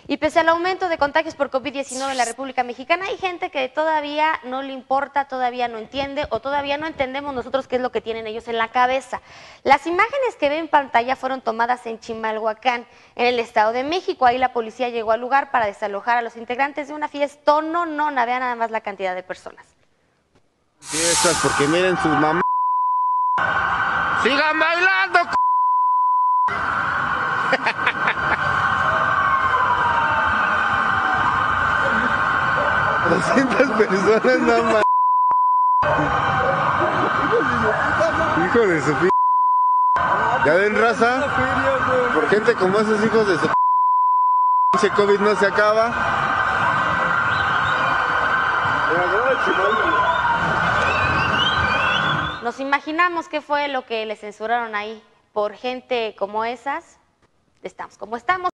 Y pese al aumento de contagios por COVID-19 en la República Mexicana, hay gente que todavía no le importa, todavía no entiende o todavía no entendemos nosotros qué es lo que tienen ellos en la cabeza. Las imágenes que ve en pantalla fueron tomadas en Chimalhuacán, en el Estado de México. Ahí la policía llegó al lugar para desalojar a los integrantes de una fiesta. No, vean nada más la cantidad de personas. Fiestas, porque miren sus mamás. ¡Sigan bailando! 200 personas nada más. Hijo de su p... ¿Ya ven, raza? Por gente como esos hijos de su p... COVID no se acaba. Nos imaginamos qué fue lo que le censuraron ahí. Por gente como esas, estamos como estamos.